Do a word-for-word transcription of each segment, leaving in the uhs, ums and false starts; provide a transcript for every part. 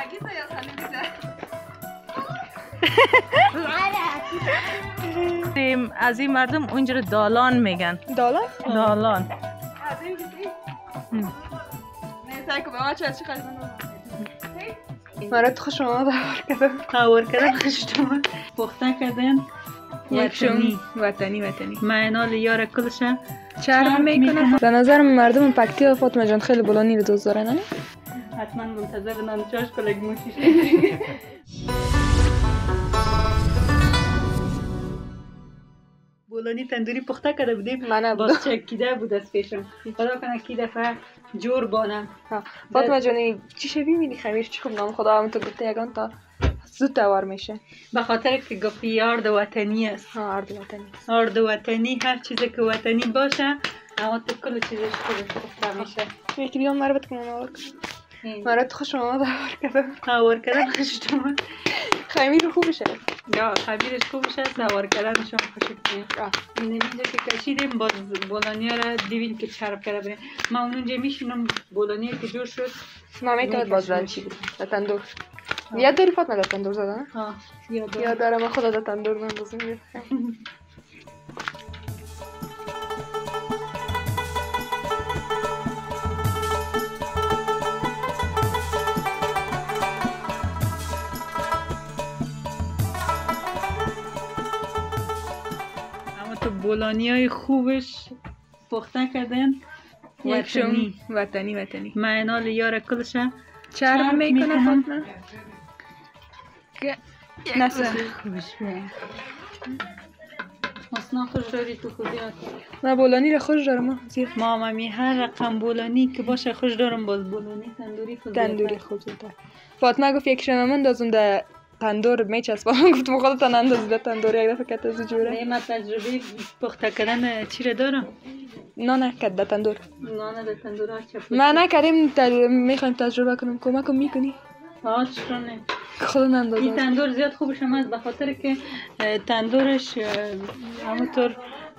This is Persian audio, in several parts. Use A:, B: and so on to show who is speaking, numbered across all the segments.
A: از این مردم اونجا دالان میگن.
B: دالان؟
A: دالان.
B: مرد خوش آمد دور کردن.
A: دور کردن خوش آمد. پخته کردن.
B: وطنی وطنی وطنی
A: معنال یار کلشه
B: چرم میکنه. به نظر مردم پکتیا فاطمه جان خیلی بولانی رو دوست دارن. نه؟
A: حتما منتظر نان چاش کلک موشیش. بولانی تندوری پخته کرده بودیم.
B: من
A: باز چکیده بود از پیشم. خدا کنه کی دفعه جور بانم.
B: فاطمه جانی چی شبیه می‌بینی خمیر چی خوب نام خدا هم تو گفته یگان تا زود توار میشه.
A: به خاطر که گفتی آرد وطنی است.
B: ها آرد وطنی.
A: آرد وطنی هر چیزی که وطنی باشه اما تو کل چیزش خودش پخته میشه.
B: یکی دیگه مربوط کنم آور. مرد خوش آمد دور کردن.
A: دور کردن خوش آمد.
B: خمیر خوبشه.
A: یا خمیرش خوبشه دور کردنش هم خوشگله. این اینجا که کشیدیم باز بولانیا را دیدیم که چرب کرده بریم. ما اونجا میشینم بولانیا که جور شد.
B: نمیتونه باز رنجی بود. تندور. یاد داری فاطمه در تندور زدن؟
A: ها یاد دارم.
B: یاد دارم خدا در تندور بندازیم.
A: بولانی های خوبش پخته کردن
B: وطنی وطنی وطنی
A: معنال یار کلشه
B: چرم میکنه فاطمه نسه
A: خوبش بیه اصلا خوش داری تو خودی
B: من بولانی را خوش دارم زیر
A: ما مامی هر رقم بولانی که باشه خوش دارم باز بولانی تندوری خوب
B: تندوری خوب زیده فاطمه گفت یک شمه من دازم ده تندور میچسبم گفتم خودتان اندازید تندور یک دفعه کت از جوره
A: من تجربه پخته کردن چی را دارم
B: نه نه کت ده تندور
A: نه نه تندور ها چپوتی
B: ما نکردیم میخوایم تجربه کنیم کمکم میکنی
A: ها چرا نه
B: خدا نندازم
A: این تندور زیاد خوبش هم است به خاطر که تندورش همونطور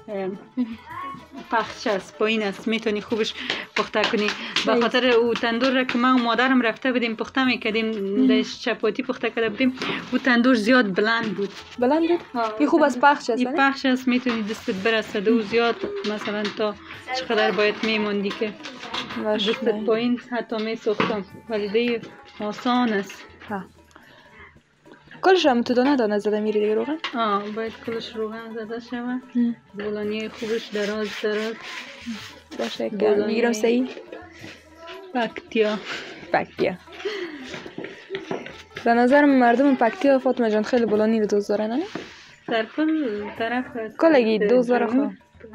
A: پخش است پایین است میتونی خوبش پخته کنی به خاطر او تندور را که من و مادرم رفته بودیم پخته میکردیم دش چپاتی پخته کرده بودیم او تندور زیاد بلند بود
B: بلند بود این خوب از پخش است
A: این پخش است میتونی دستت برسد او زیاد مثلا تا چقدر باید میموندی که دستت پایین حتی میسوختم ولی دیگه آسان است
B: ها کلش هم تو دانه دانه زده میری دیگه روغن؟
A: آه باید کلش روغن زده شود بولانی خوبش دراز دراز
B: باشه که میگیرم سعی
A: پکتیا
B: پکتیا به نظر مردم پکتیا فاطمه جان خیلی بولانی رو دوست دارن نه؟
A: در کل طرف
B: کلگی دوست داره خود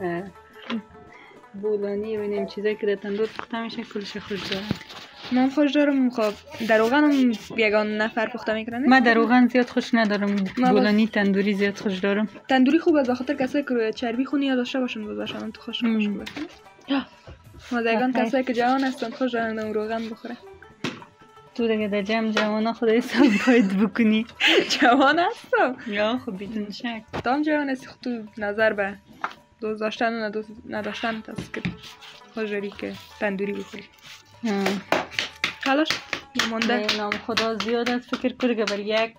A: بولانی ببینیم چیزایی که در تندور پخته میشه کلش خوش دارم
B: من خوش دارم خب در روغن هم یگان نفر پخته میکنن
A: من در روغن زیاد خوش ندارم بولانی تندوری زیاد خوش دارم
B: تندوری خوبه به خاطر کسایی که چربی خونی یا داشته باشن باشن تو خوش خوش باشه ما یگان کسایی که جوان هستن خوش دارن روغن بخوره
A: تو دیگه در جمع جوانا خدای حساب باید بکنی
B: جوان هستم
A: یا خب بدون شک
B: تو هم جوان هستی خب تو نظر به دوست داشتن و نداشتن هست که خوش داری که تندوری بخوری خلاص مونده
A: نام خدا زیاد است فکر کنه که بر یک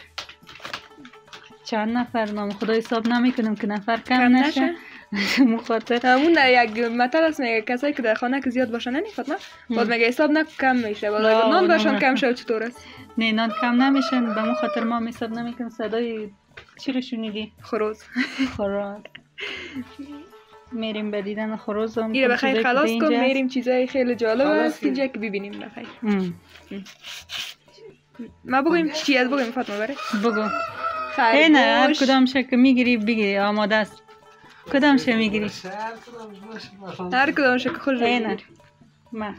A: چند نفر نام خدا حساب نمیکنم که نفر کم نشه مخاطر
B: همون یک مثل است میگه کسایی که در خانه که زیاد باشن نه فاطمه باز میگه حساب نه کم میشه باز اگه نان باشن کم شد چطور است
A: نه نان کم نمیشن به مو خاطر ما حساب نمیکنم صدای چی رو شنیدی
B: خروز
A: خروز میریم به دیدن خروز هم
B: ایره بخیر خلاص کن میریم چیزای خیلی جالب است اینجا که ببینیم بخیر ما بگویم چی از بگویم فاطمه بره
A: بگو خرگوش هر کدام شه که میگیری بگیری آماده است کدام شه میگیری
B: هر کدام شه که خوش بگیری
A: ما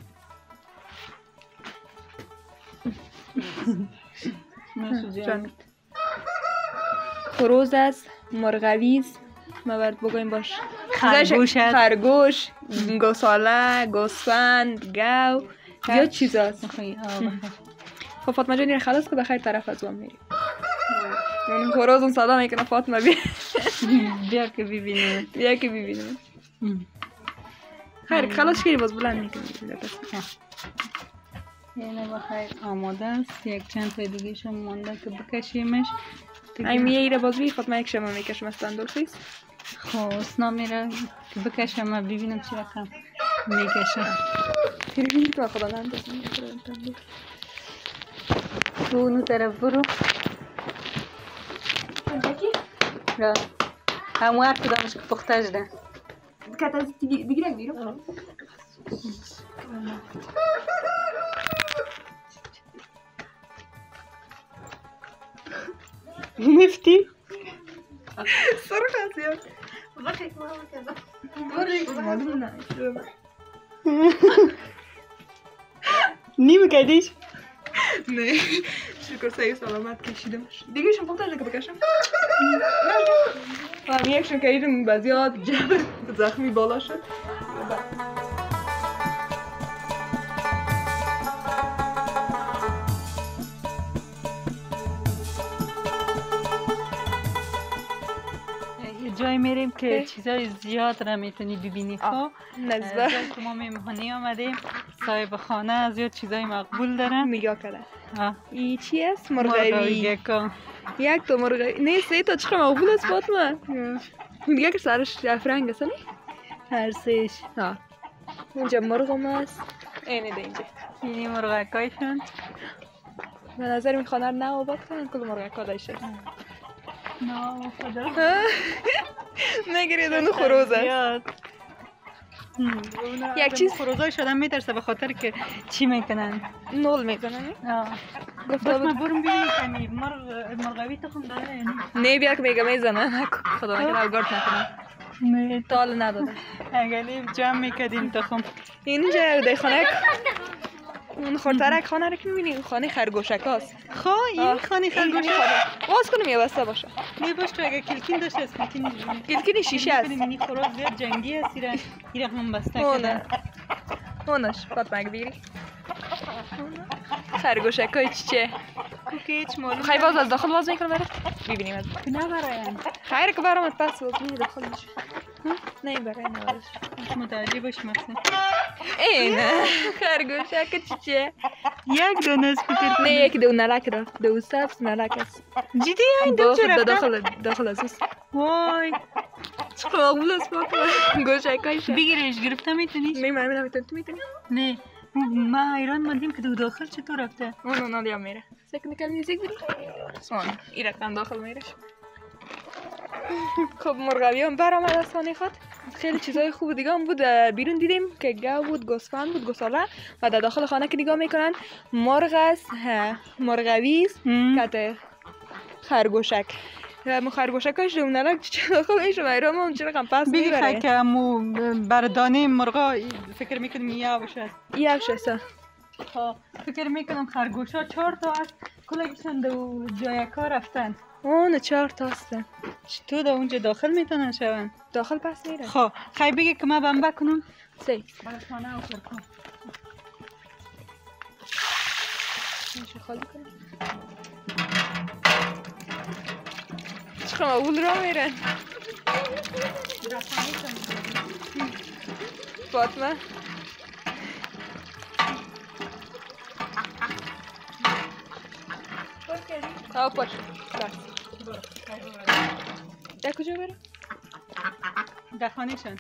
B: خروز است مرغویز ما باید بگویم باش
A: خرگوش است
B: خرگوش گوساله گوسفند گاو زیاد چیز هست خب فاطمه جانی خلاص که بخیر طرف از اون میریم اون خروز اون صدا میکنه فاطمه بیا
A: بیا که ببینیم
B: بیا که ببینیم خیر خلاص کردی باز بلند میکنیم
A: اینه بخیر آماده است. یک چند تا دیگه شما مانده که بکشیمش.
B: این میره باز بی خود من یک شما میکشم از تندور خیست.
A: خب اسنا میره که بکشم و ببینم چی رقم میکشم.
B: تیرگی تو خدا نندازم تندور.
A: تو اونو طرف برو.
B: اونجاکی؟
A: را همو هر کدامش که پخته شده.
B: کت از بگیرم بیرم.
A: مفتی؟
B: سرخ هستیم. بخیر ما هم کردم. بخیر معلوم نه.
A: نیم کدیش؟
B: نه شکر سعی سلامت کشیدمش. دیگه شم پخته شده که بکشم. هم یکشون کشیدم بزیاد جبر زخمی بالا شد.
A: جای میریم که چیزای زیاد را میتونی ببینی. خب
B: نزبه
A: جایی که ما مهمانی آمدیم صاحب خانه زیاد چیزای مقبول دارن.
B: نگاه کرده این چی است؟ مرغوی.
A: مرغوی
B: یک تا مرغوی نه سه تا چقدر مقبول است فاطمه. دیگه که سرش افرنگ است نه؟
A: هر سهش.
B: ها اینجا مرغم است. اینه ده اینجا
A: اینی مرغکایشون.
B: به نظر می خانه رو نه آباد کنن کل مرغکا داشته.
A: نه خدا
B: نگیرید اونو خروز است. یک چیز
A: خروزای شدن میترسه به خاطر که چی میکنن؟
B: نول میکنن.
A: گفته بود برم ببینی کنی مرغ مرغوی تخم داره.
B: نه بیا که میگه میزنن خدا نکنه الگارد نکنن.
A: نه
B: تال نداده.
A: اگر نیم جمع میکردیم تخم.
B: اینجا در خانه اون خورترک خانه رو که میبینی خانه خرگوشک هاست.
A: خب این خانه خرگوشک
B: باز کنیم یه بسته باشه.
A: نه باش تو اگه کلکین داشته از کلکین
B: کلکین شیشه است.
A: این خروز زیاد جنگی است ایره ایره هم بسته کنه.
B: اونش فاطمه اگه بگیری خرگوشک های چیچه
A: کوکیچ معلوم
B: خیلی باز از داخل باز میکنم برای ببینیم از
A: نه برایم
B: خیره که برام پس باز میره داخل میشه نه برای نوارش
A: متوجه باش مثلا
B: اینه خرگوشک چیچه
A: یک دونه است فکر
B: نه یک دو نلک را دو سبز نلک است
A: جدی این دو چرا
B: داخل داخل است
A: وای
B: چقدر مقبول است فاطمه گوشکایش
A: بگیرش گرفته میتونی
B: نه من نمیتونم تو میتونی
A: نه ما ایران ماندیم که دو داخل چطور رفته
B: اون اون دیا میره تکنیکال میوزیک بری سون این رقم داخل میرش خب مرغوی هم برآمد از خانه خود خیلی چیزای خوب دیگه هم بود بیرون دیدیم که گاو بود گوسفند بود گوساله و در داخل خانه که نگاه میکنن مرغ است مرغوی است کته خرگوشک مو خرگوشکاش رو نلک چه داخل میشه ایران ما چه رقم پس میبره
A: بگی که مو بردانه مرغا فکر میکنم یا باشه
B: یا باشه
A: ها فکر میکنم خرگوشا چهار تا است کلشون دو جای کار رفتن
B: اون چهار تا هستن
A: چطور در اونجا داخل میتونن شون
B: داخل پس میره
A: خب خیلی بگی که من بمبه کنم
B: سی
A: برای خانه اوپر کن
B: میشه خالی کنم چقدر مقبول را میرن فاطمه ها پاش بس در کجا برم؟
A: در خانهشون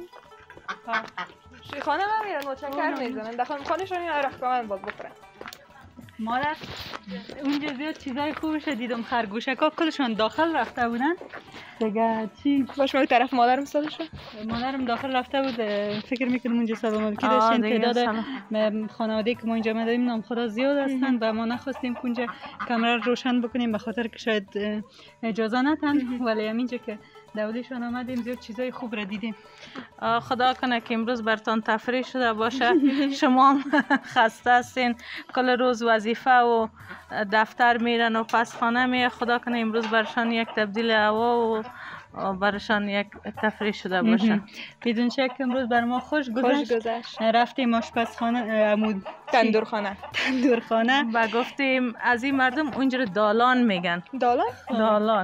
B: شوی خانه من میرن متشکر میزنن در خانه شون این رخت من باز بخورن
A: مادر اونجا زیاد چیزای خوبش دیدم خرگوشکا کلشون داخل رفته بودن دیگه چی
B: باش من طرف مادرم سادشون
A: مادرم داخل رفته بود فکر میکنم اونجا سلامتی داشتن تعداد خانواده که ما اینجا داریم نام خدا زیاد هستن و ما نخواستیم که اونجا کامera روشن بکنیم به خاطر که شاید اجازه ندن ولی همینجا که دولشان آمدیم زیاد چیزای خوب را دیدیم
C: خدا کنه که امروز برتان تفریح شده باشه شما خسته هستین کل روز وظیفه و دفتر میرن و پس خانه می خدا کنه امروز برشان یک تبدیل هوا و برشان یک تفریح شده باشه
A: بدون شک امروز بر ما خوش گذشت,
B: گذشت.
A: رفتیم آشپزخانه عمود
B: تندورخانه
A: تندورخانه
C: و گفتیم از این مردم اونجا دالان میگن
B: دالان
C: دالان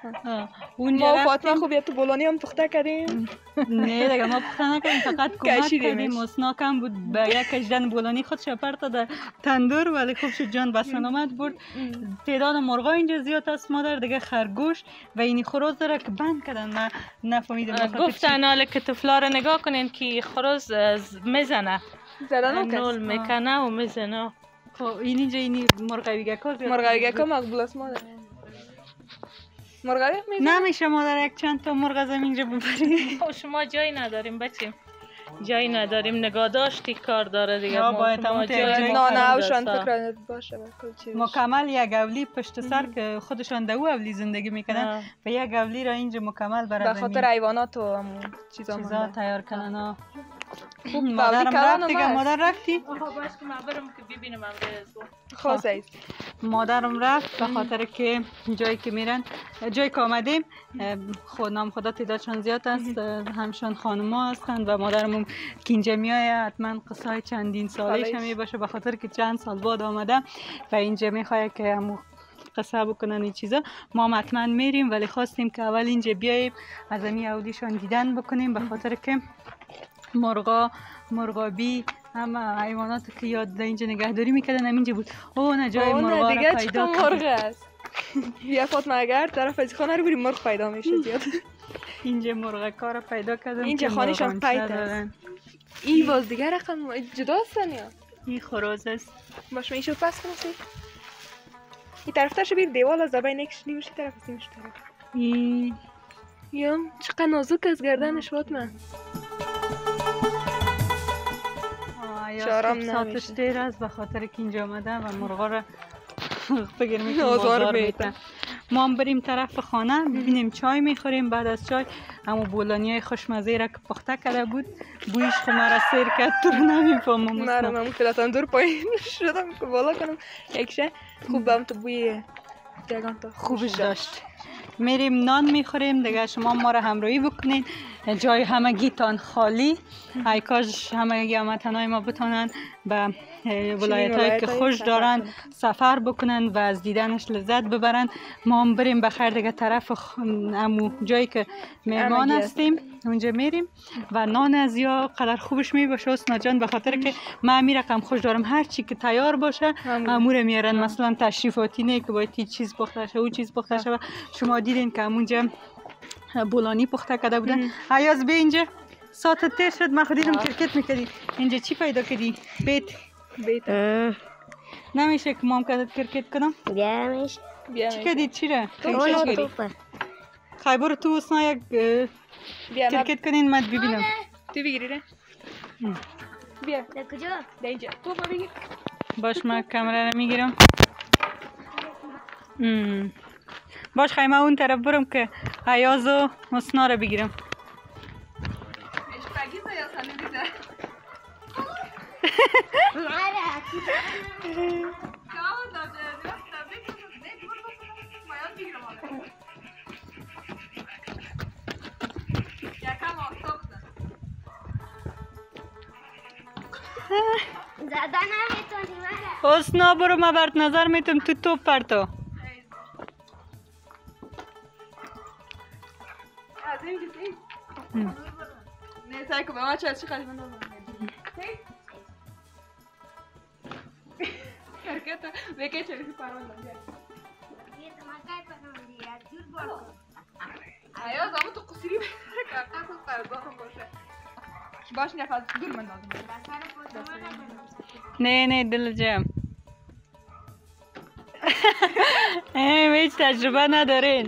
B: اونجا ما فاطمه خوب یا تو بولانی هم پخته کردیم؟
A: نه دیگه ما پخته نکردیم، فقط کمک کردیم. اسنا کم بود به یک کشدن بولانی خودش پرت در تندور، ولی خوب شد جان به سلامت برد. تعداد مرغا اینجا زیاد است مادر، دیگه خرگوش و اینی خروز داره که بند کردن. من نفهمیدم
C: گفتن حالا که طفلا رو نگاه کنین که خروز میزنه، نول میکنه و میزنه.
A: خب این اینجا اینی مرغوی گکا زیاد،
B: مرغوی گکا مقبول است مادر. مرغوی میزنه
A: نمیشه مادر یک چند تا مرغ از اینجا ببریم.
C: خب شما جایی نداریم بچیم، جایی نداریم، نگاه داشتی کار داره دیگه.
A: ما باید هم
B: جای نانه‌هاشان فکر باشه
A: مکمل یک اولی پشت سر که خودشان دو اولی زندگی میکنن و یک اولی را اینجا مکمل برای
B: به خاطر حیوانات و چیزا
A: چیزا تیار کردن. خوب مادرم رفت دیگه. مادر رفتی؟
C: خب باش که من برم که ببینم امروز.
B: خاصه
A: مادرم رفت به خاطر که جایی که میرن، جایی که آمدیم خود نام خدا تعدادشان زیاد است، همشان خانما هستند و مادرم که اینجا میایه حتما قصه های چندین سالش هم باشه به خاطر که چند سال بعد آمده و اینجا میخواد که همو قصه بکنن این چیزا. ما حتما میریم ولی خواستیم که اول اینجا بیاییم از امی اودیشان دیدن بکنیم به خاطر که مرغا، مرغابی، همه حیواناتی که یاد اینجا نگهداری میکردن هم اینجا بود. اوه نه جای مرغا رو پیدا
B: کردیم. مرغ است. بیا فاطمه اگر طرف از خانه رو بریم مرغ پیدا میشه زیاد.
A: اینجا مرغ کار پیدا کردن.
B: اینجا خانه‌شان پیدا است. این باز دیگه رقم جدا هستن یا؟
A: این خروز است.
B: باش میشو پس کنی. این طرف تاش بیر دیوال از زبای نکش نیمش طرف از نیمش طرف.
A: این
B: یا چقدر نازک از گردنش فاطمه.
A: شارم ساتش دیر است به خاطر که اینجا آمده و مرغا را فکر میکنم بازار میتن. ما هم بریم طرف خانه ببینیم چای میخوریم. بعد از چای همو بولانی های خوشمزه را که پخته کرده بود بویش خو مرا سیر کرد، تو رو نمیفهمم.
B: نه من فلاتان دور پایین شدم که بالا کنم یکشه خوب هم تو بوی جگان تا
A: خوبش داشت. میریم نان میخوریم دیگه. شما ما را همراهی بکنین. جای همگیتان خالی، ای کاش همگی هموطنای ما بتونن به ولایت‌هایی که خوش دارن سفر بکنن و از دیدنش لذت ببرن. ما هم بریم بخیر دیگه طرف امو جایی که مهمان هستیم اونجا میریم و نان از یا قدر خوبش می باشه اسنا جان به خاطر که من می رقم خوش دارم هر چی که تیار باشه امور میارن. مثلا تشریفاتی نه که باید هیچ چیز پخته شه او چیز پخته شه. شما دیدین که اونجا بولانی پخته کرده بودن. عیاز به اینجا ساعت تیر شد من خودیدم کرکت میکردی. اینجا چی پیدا کردی؟ بیت
B: بیت
A: نمیشه که مام کدت کرکت کنم؟
D: بیا میشه.
A: چی کردی؟ چی را؟
D: توپه.
A: خیلی برو تو اصنا یک کرکت کنین من ببینم.
B: تو بگیری ره؟ بیا.
D: در کجا؟
B: در اینجا. تو ما بگیر.
A: باش من کامرا رو میگیرم. باش خیمه اون طرف برم که عیاز و اصنا رو بگیرم. حسنا برو ما برد نظر میتونم تو توپ پرتو.
B: نه سعی کنم ما چه چی خالی من کرکت وکی چلی پارون دادی.
D: یه تماشای پسند دیگر جور بارو.
B: آیا زمان تو قصیری کرکت تو پرداخت باشه. باش نفس دور من دادم.
A: نه نه دل جم. اه هیچ تجربه ندارین.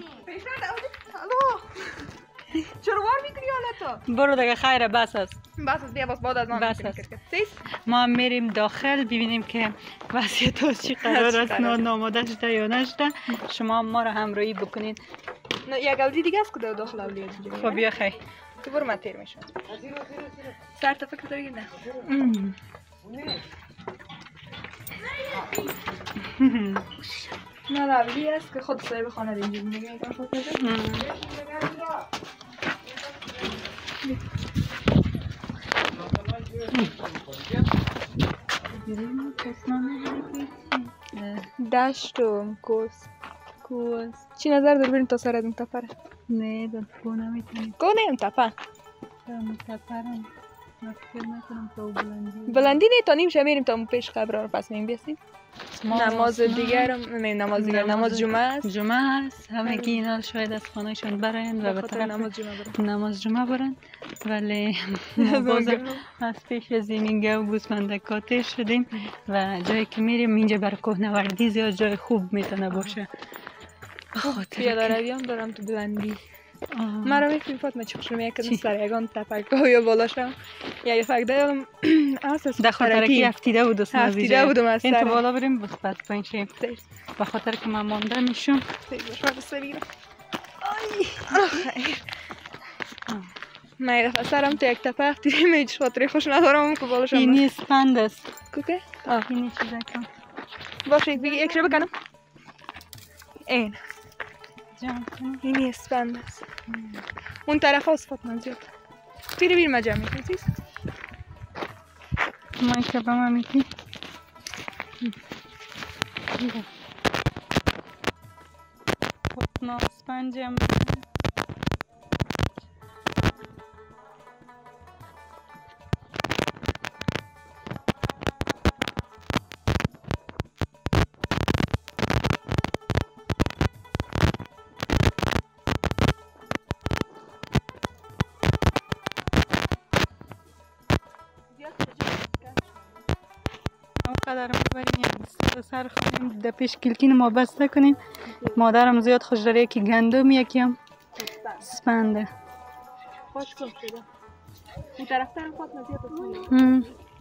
B: چرا وار میکنی حالا تو؟
A: برو دیگه خیره بس است.
B: بس است بیا باز بعد از ما
A: بس است. ما میریم داخل ببینیم که وضعیت ها چی قرار است. ناماده شده یا نشده. شما ما رو همراهی بکنین.
B: یک اولی دیگه است که داخل اولی.
A: خب بیا خی.
B: تو برو من تیر میشم. سر تا فکر داری نه. نه اولی است که خود صاحب خانه اینجا میگه اینجا خود دشت و کوس کوه چی نظر داری بریم تا سر از اون تپه؟
A: نه در کو نمیتونیم.
B: کو نه اون تپه؟
A: اون تپه رو فکر نکنم تا بلندی.
B: بلندی نه تا نیم شب میریم تا اون پیش قبر رو پس میریم بیستیم. نماز دیگر هم نه نماز دیگر نماز جمعه است.
A: جمعه است. همگی اینا شاید از خانهشون برن و به طرف
B: نماز جمعه برن.
A: نماز جمعه برن ولی ما باز از پیش از این گاو گوسفندکاته شدیم و جایی که میریم اینجا بر کوهنوردی زیاد جای خوب میتونه باشه.
B: پیاده روی هم دارم تو بلندی. مرا میکنیم فاطمه چی خوشم میکنم سر یکان تپک‌ها یا بالاشم یا یه فکر دارم اساس
A: در خاطر که هفتیده بود است
B: هفتیده بودم از
A: این تو بالا بریم بس بعد پایین شیم به خاطر که من مانده میشم
B: شاید سریرم من یه دفعه سرم تو یک تپه هفتیده میج خاطری خوش ندارم اون که بالاشم
A: اینی اسپند است
B: کوکه؟
A: اینی چیزا کن
B: باشه بگی یک شو بکنم این
A: جمع کنم
B: اینی اسپند است اون طرف هاست فاطمه زیاد پیری بیر مجمع میکنی چیز؟
A: من که با من میکنی فاطمه اسپند هم قدر ما بریم سر خونیم در پیش کلکین ما بسته کنیم مادرم زیاد خوش داره یکی گندم یکی هم سپنده
B: خوش کن شده این طرف ترم فاطمه زیاد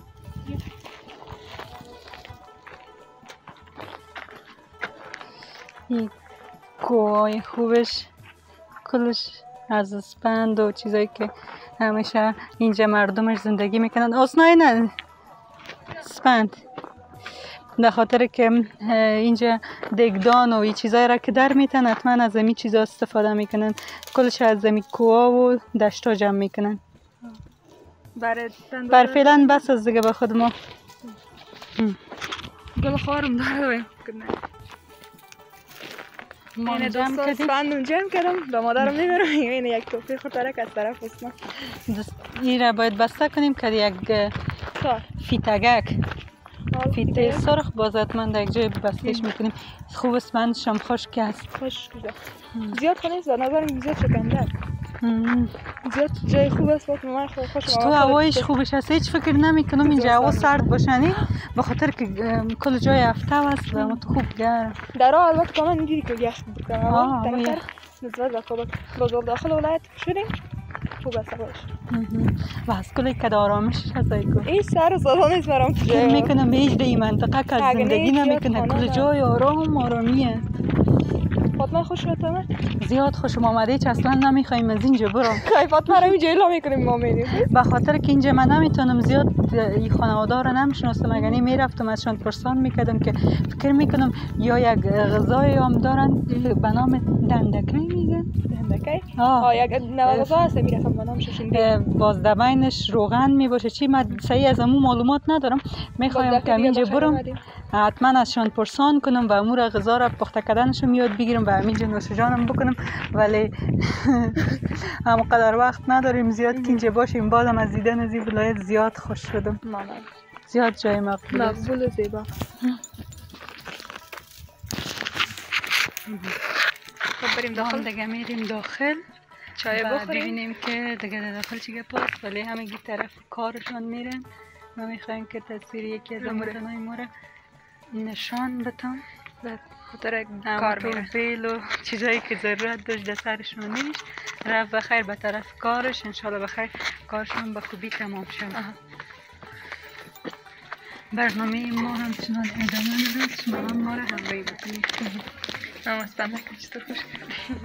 A: این کوهای خوبش کلش از سپند و چیزایی که همیشه اینجا مردمش زندگی میکنن آسنای نه سپند در خاطر که اینجا دگدان و این چیزایی را که در میتن حتما از این چیزا استفاده میکنن کلش از این کوها و دشتا جمع میکنن بر فعلا بس از دیگه به خود ما
B: گل خارم داره
A: من جمع کردیم
B: سپندم جمع کردم به مادرم میبرم این یک توفی خورترک از طرف اسم
A: این را باید بسته کنیم که یک فیتگک فیته سرخ باز حتما در یک جای بستش میکنیم خوب اسمندش هم خشک است
B: خشک زیاد خونه نیست نظرم زیاد شکنده زیاد جای خوب است وقت من خوش
A: تو هوایش خوبش هست هیچ فکر نمیکنم اینجا هوا سرد باشنی به خاطر که کل جای هفته است و مت خوب گرم
B: در ها البته کاملا اینجوری که یخ بکنم نسبت به خوب بازار داخل ولایت شدیم خوب است هواش
A: و از کلی که آرامش هست
B: این سر زدان نیست برام
A: فکر میکنم به هیچ دی منطقه که زندگی نمیکنه کل جای آرام آرامیه
B: فاطمه خوش شدتمه
A: زیاد خوشم آمده هیچ اصلا نمیخوایم از اینجا برم
B: خیلی فاطمه رو اینجا اعلام میکنیم ما میریم
A: به خاطر که اینجا من نمیتونم زیاد این خانواده رو نمیشناسم اگه میرفتم ازشون پرسان میکردم که فکر میکنم یا یک غذای هم دارن به نام دندکی میگن
B: دندکی آه یک نوع غذا هست میرفتم به نام ششنده
A: باز دبینش روغن میباشه چی من صحیح از امو معلومات ندارم میخوایم که اینجا برم حتما ازشون پرسان کنم و امور غذا را پخته کردنشم یاد بگیرم و همینجا نوش جانم بکنم ولی همقدر وقت نداریم زیاد که اینجا باشیم بازم از دیدن از این ولایت زیاد خوش شدم زیاد جای مقبول است
B: مقبول و زیبا خب بریم داخل
A: دیگه میریم داخل
B: چای بخوریم
A: ببینیم که دیگه داخل چیگه پاست ولی همگی طرف کارشان میرن ما میخوایم که تصویر یکی از امتنای ما را نشان بتم
B: خاطر کار میره
A: بیل و چیزایی که ضرورت داشت در سرشون نیست رفت بخیر به طرف کارش انشالله بخیر کارشون به خوبی تمام شد برنامه ما هم چنان ادامه میدن شما هم ما را همراهی بکنید
B: هم از بنده که چطور خوش کردیم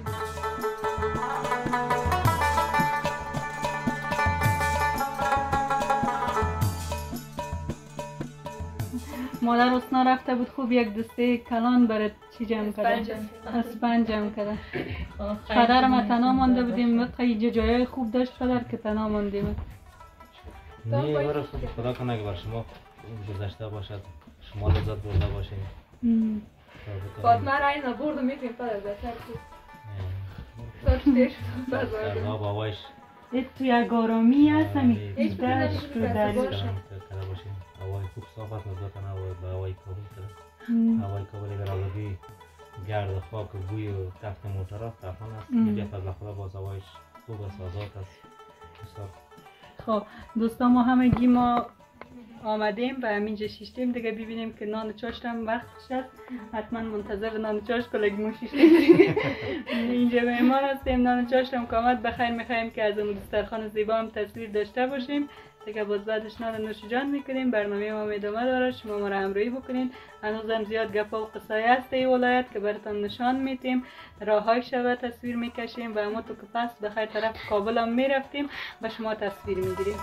A: مادر اسنا رفته بود خوب یک دسته کلان برای چی جمع کرده؟ اسپنج جمع کرده پدر ما تنها مانده بودیم اینجا جایای خوب داشت پدر که تنها ماندیم
E: نه برای خدا کنه که بر شما گذشته باشد شما لذت برده باشید
B: فاطمه رای نبرد میتونیم پدر بهتر که تو تیش بازار
E: نه بابایش
A: تو یک آرامی هست همی
B: هیچ
A: دشت و دری
B: باشه.
E: کرده باشیم هوای خوب صاف است نزدیک هوای به هوای کابل کرده هوای کابل اگر آلودگی گرد خاک و بوی و تخت موتور است طبعا است اینجا فضل خدا باز هوایش خوب است آزاد است بسیار
A: خب دوستان ما همگی ما آمدیم و همینجا شیشتیم دیگه ببینیم که نان چاشت هم وقتش است حتما منتظر نان چاشت کلگمون شیشتیم اینجا مهمان هستیم نان چاشت هم که آمد بخیر میخواییم که از اون دسترخوان زیبا هم تصویر داشته باشیم دیگه باز بعدش نان نوش جان میکنیم برنامه ما ادامه داره شما ما را همراهی بکنین هنوزم زیاد گپا و قصای هست این ولایت که براتون نشان میدیم راههای شبه تصویر میکشیم و اما تو که پس بخیر طرف کابل هم میرفتیم و شما تصویر میگیریم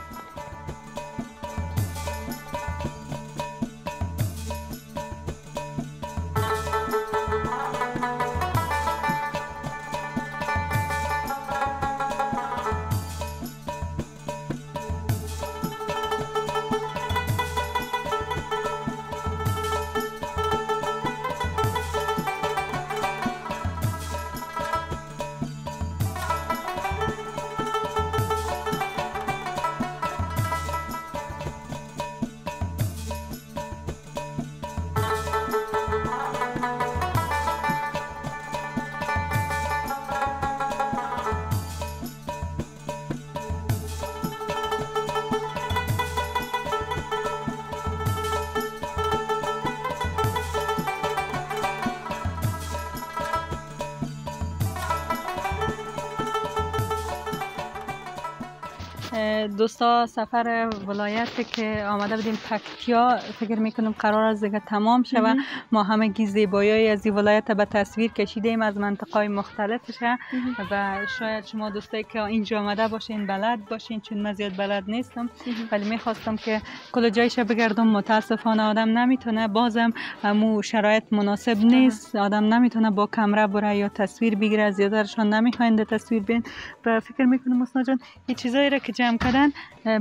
A: دوستا سفر ولایتی که آمده بودیم پکتیا فکر میکنم قرار است دیگه تمام شود ما همگی زیبایی از این ولایت به تصویر کشیدیم از منطقه‌های مختلفش و شاید شما دوستایی که اینجا آمده باشین بلد باشین چون من زیاد بلد نیستم ولی میخواستم که کل جایش بگردم متاسفانه آدم نمیتونه بازم همو شرایط مناسب نیست آدم نمیتونه با کامera بره یا تصویر بگیره زیادرشان نمیخواین تصویر بین و فکر میکنم حسنا جان این چیزایی را که جمع کردن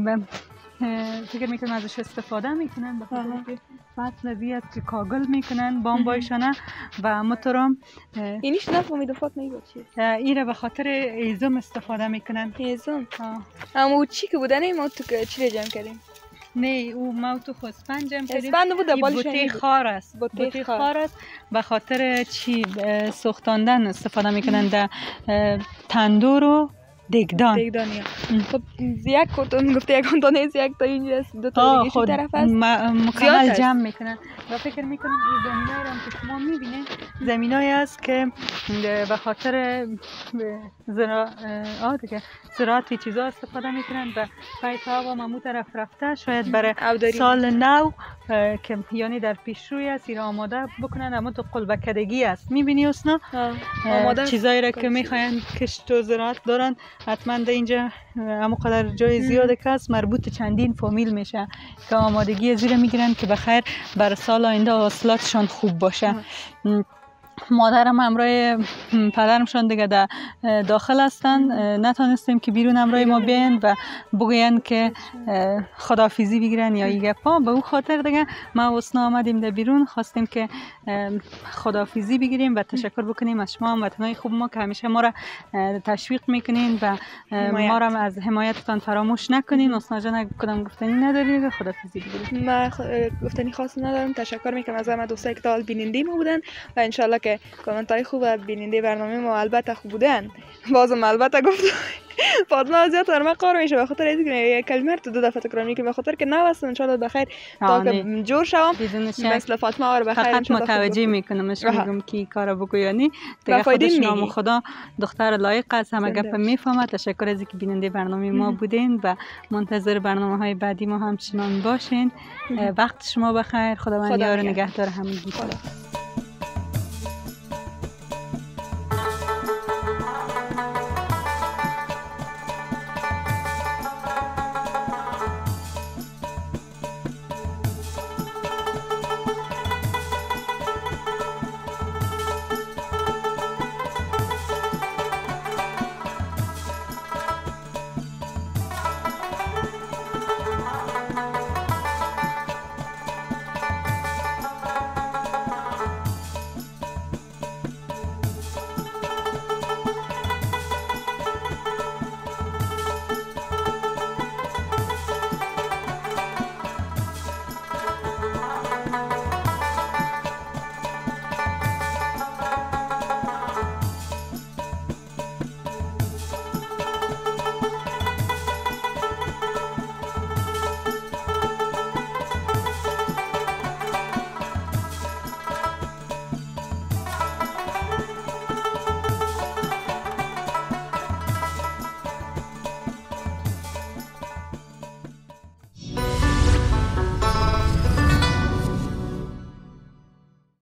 A: فکر میکنم ازش استفاده میکنن بخاطر که فصل بیاد که کاغل میکنن بامبایشانه و مطرم
B: اینیش نفهمیدم فاطمه ای چیه
A: ایره به خاطر ایزم استفاده میکنن
B: ایزم اما چی که بودن ما تو چی جمع کردیم
A: نه او ما تو خسپن جمع کردیم
B: خسپن بوده بالش
A: بوته خار است بوته خار است به خاطر چی سوختاندن استفاده میکنن در تندور و دیگدان
B: دیگدانی خب یک کتون گفته یک کتون نیست یک تا اینجا است دو تا دیگه چی طرف است
A: مکمل جمع میکنن و فکر میکنم این زمینایی رو که شما میبینید زمینایی است که به خاطر زرا آه دیگه زراعتی چیزا استفاده میکنن و پیتا و ممو طرف رفته شاید برای سال نو که یعنی در پیش روی است ایرا آماده بکنن اما تو قلبکدگی است میبینی حسنا چیزایی را که میخواین کشت و زراعت دارن حتما در اینجا اما قدر جای زیاده که است مربوط چندین فامیل میشه که آمادگی زیر میگیرن که بخیر بر سال آینده حاصلاتشان خوب باشه مادرم همراه پدرمشان دیگه در داخل هستن نتونستیم که بیرون همراه ما بیان و بگوین که خداحافظی بگیرن یا این گپا به اون خاطر دیگه ما و حسنا آمدیم در بیرون خواستیم که خداحافظی بگیریم و تشکر بکنیم از شما هموطنای خوب ما که همیشه ما را تشویق میکنین و ما را از حمایتتان فراموش نکنین. حسنا جان کدام گفتنی نداری که خداحافظی بگیریم؟
B: من گفتنی خاصی ندارم. تشکر میکنم از همه دوستایی که تا بیننده ما بودن و ان شاء الله که کامنت های خوب و بیننده برنامه ما البته خوب بودن. بازم البته گفت فاطمه زیاد در من قار میشه به خاطر اینکه یک کلمه رو دو دفعه تکرار میکنم به خاطر که نوستم ان شاء الله بخیر تا که جور شوم مثل فاطمه اور بخیر
A: فقط متوجه میکنمش میگم کی کارو بگو یعنی دیگه خودش نام خدا دختر لایق است همه گپ میفهمه. تشکر از اینکه بیننده برنامه ما بودین و منتظر برنامه های بعدی ما همچنان باشین. وقت شما بخیر. خداوند یار نگهدار همگی.